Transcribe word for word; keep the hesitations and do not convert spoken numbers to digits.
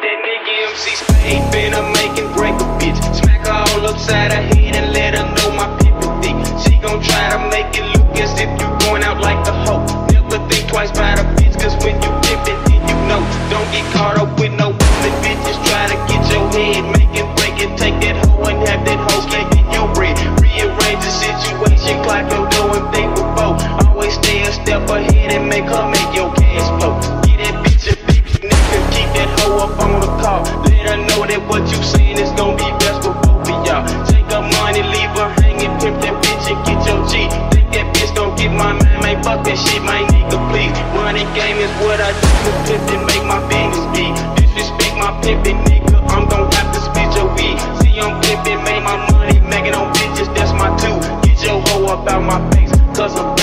that nigga M C Spade, finna make it break a bitch. Smack her all upside her head and let her know my pippi thick. She gon' try to make it look as if you going out like a hoe. Never think twice about a bitch, cause when you pimpin', then you know. Don't get caught up with no woman, bitches try to get your head. Make it break it, take that hoe and have that hoe get your bread. Rearrange the situation, clap your door and think before. Always stay a step ahead and make her make your cash flow. Get that bitch a big nigga, keep that hoe up on the call. Let her know that what you saying is gon' be best for both of y'all. Take her money, leave her hanging, pimp that bitch and get your G. Think that bitch gon' get my man, man, fuck that shit, my nigga, please. Running game is what I do to pimp and make my business be. Disrespect my pimpin', nigga, I'm gon' have to spit your weed. See, I'm pimpin', make my money, making on bitches, that's my two. Get your hoe up out my face, cause I'm